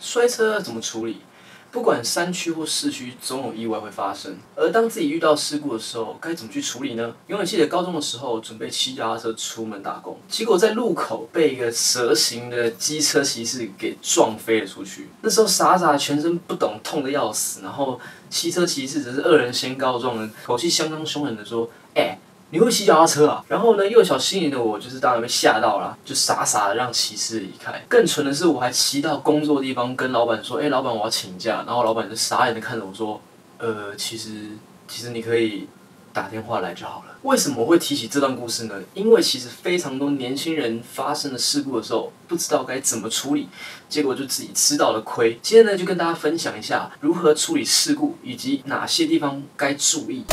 摔车要怎么处理？不管山区或市区，总有意外会发生。而当自己遇到事故的时候，该怎么去处理呢？永远记得高中的时候，准备骑脚踏车出门打工，结果在路口被一个蛇形的机车骑士给撞飞了出去。那时候傻傻全身不懂，痛得要死。然后汽车骑士只是恶人先告状的，口气相当凶狠的说：“你会骑脚踏车啊？”然后呢，幼小心灵的我就是当然被吓到了，就傻傻的让骑士离开。更蠢的是，我还骑到工作的地方跟老板说：“老板，我要请假。”然后老板就傻眼的看着我说：“其实你可以打电话来就好了。”为什么我会提起这段故事呢？因为其实非常多年轻人发生了事故的时候，不知道该怎么处理，结果就自己吃到了亏。今天呢，就跟大家分享一下如何处理事故，以及哪些地方该注意。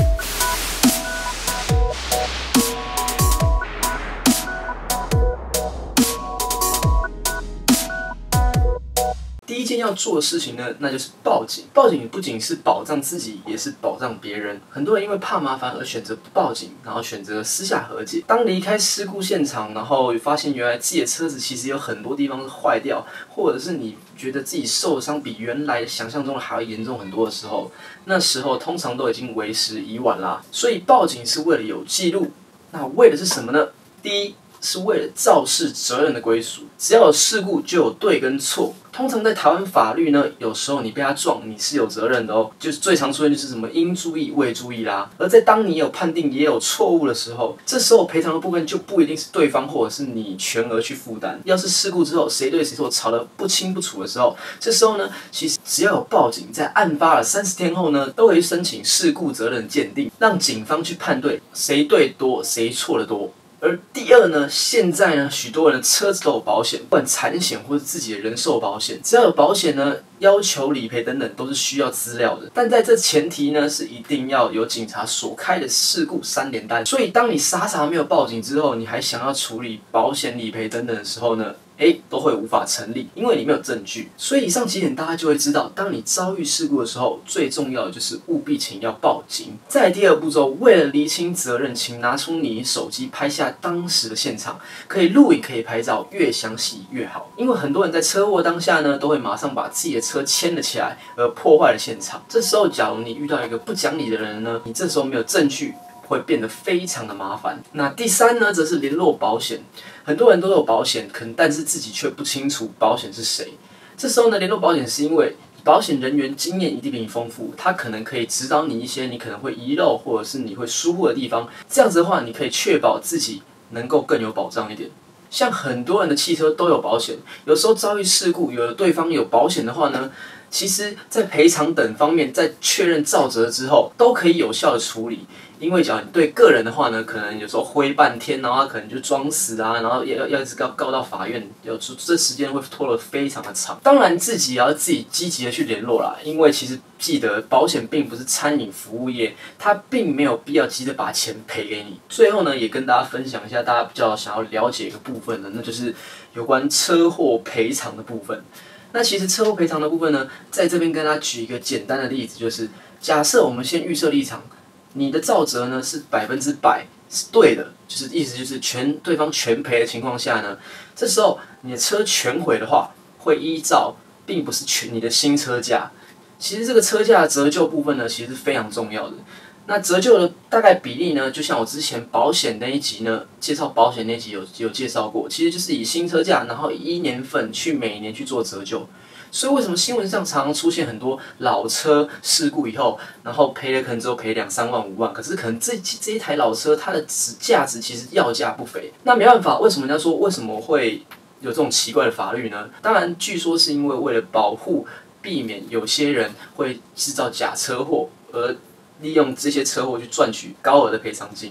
第一件要做的事情呢，那就是报警。报警不仅是保障自己，也是保障别人。很多人因为怕麻烦而选择不报警，然后选择私下和解。当离开事故现场，然后发现原来自己的车子其实有很多地方是坏掉，或者是你觉得自己受伤比原来想象中的还要严重很多的时候，那时候通常都已经为时已晚啦。所以报警是为了有记录，那为的是什么呢？第一，是为了肇事责任的归属。只要有事故，就有对跟错。通常在台湾法律呢，有时候你被他撞，你是有责任的哦。就是最常出现就是什么应注意未注意啦。而在当你有判定也有错误的时候，这时候赔偿的部分就不一定是对方或者是你全额去负担。要是事故之后谁对谁错吵得不清不楚的时候，这时候呢，其实只要有报警，在案发了30天后呢，都可以申请事故责任鉴定，让警方去判对谁对多，谁错的多。而第二呢，现在呢，许多人的车子都有保险，不管产险或是自己的人寿保险，只要有保险呢，要求理赔等等都是需要资料的。但在这前提呢，是一定要有警察所开的事故3联单。所以当你傻傻没有报警之后，你还想要处理保险理赔等等的时候呢，都会无法成立，因为你没有证据。所以以上几点大家就会知道，当你遭遇事故的时候，最重要的就是务必请要报警。再来第二步骤，为了厘清责任，请拿出你手机拍下当时的现场，可以录影，可以拍照，越详细越好。因为很多人在车祸当下呢，都会马上把自己的车牵了起来，而破坏了现场。这时候，假如你遇到一个不讲理的人呢，你这时候没有证据，会变得非常的麻烦。那第三呢，则是联络保险。很多人都有保险，但是自己却不清楚保险是谁。这时候呢，联络保险是因为保险人员经验一定比你丰富，他可能可以指导你一些你可能会遗漏或者是你会疏忽的地方。这样子的话，你可以确保自己能够更有保障一点。像很多人的汽车都有保险，有时候遭遇事故，有的对方有保险的话呢，其实在赔偿等方面，在确认肇责之后，都可以有效的处理。因为假如你对个人的话呢，可能有时候挥半天，然后他可能就装死啊，然后要一直告到法院，这时间会拖得非常的长。当然自己也要自己积极的去联络啦，因为其实记得保险并不是餐饮服务业，它并没有必要急着把钱赔给你。最后呢，也跟大家分享一下大家比较想要了解一个部分呢，那就是有关车祸赔偿的部分。那其实车祸赔偿的部分呢，在这边跟大家举一个简单的例子，就是假设我们先预设立场。你的肇责呢是100%是对的，就是意思就是对方全赔的情况下呢，这时候你的车全毁的话，会依照并不是你的新车价。其实这个车价的折旧部分呢，其实是非常重要的。那折旧的大概比例呢，就像我之前保险那一集呢，介绍保险那一集有介绍过，其实就是以新车价，然后以年份去每年去做折旧。所以为什么新闻上常常出现很多老车事故以后，然后赔了可能只有赔2、3万、5万，可是可能这一台老车它的价值其实要价不菲。那没办法，为什么人家说为什么会有这种奇怪的法律呢？当然，据说是因为为了保护、避免有些人会制造假车祸，而利用这些车祸去赚取高额的赔偿金。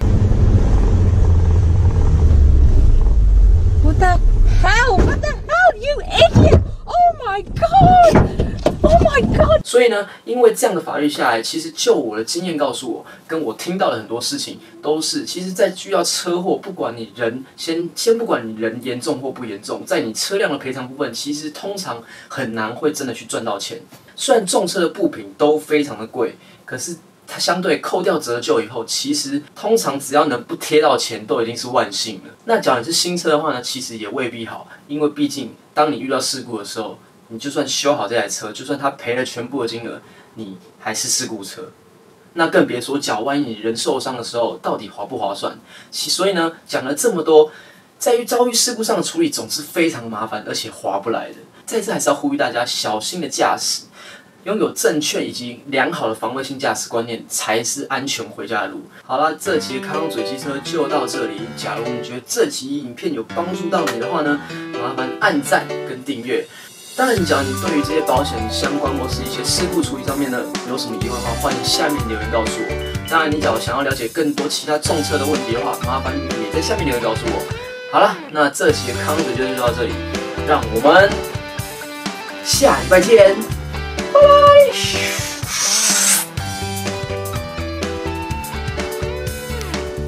What the hell? What the hell, you idiot! Oh my god! Oh my god! 所以呢，因为这样的法律下来，其实就我的经验告诉我，跟我听到的很多事情都是，其实，在遇到车祸，不管你人先不管你人严重或不严重，在你车辆的赔偿部分，其实通常很难会真的去赚到钱。虽然重车的部品都非常的贵，可是它相对扣掉折旧以后，其实通常只要能不贴到钱，都已经是万幸了。那假如你是新车的话呢，其实也未必好，因为毕竟当你遇到事故的时候， 你就算修好这台车，就算它赔了全部的金额，你还是事故车。那更别说脚万一你人受伤的时候，到底划不划算？所以呢，讲了这么多，在于遭遇事故上的处理总是非常麻烦，而且划不来的。在这还是要呼吁大家小心的驾驶，拥有正确以及良好的防卫性驾驶观念，才是安全回家的路。好啦，这期的康嘴机车就到这里。假如你觉得这期影片有帮助到你的话呢，麻烦按赞跟订阅。当然，假如你对于这些保险相关或是一些事故处理上面呢有什么疑问的话，欢迎下面留言告诉我。当然，你假如想要了解更多其他重车的问题的话，麻烦你也在下面留言告诉我。好了，那这期的康嘴就到这里，让我们下礼拜见，拜拜。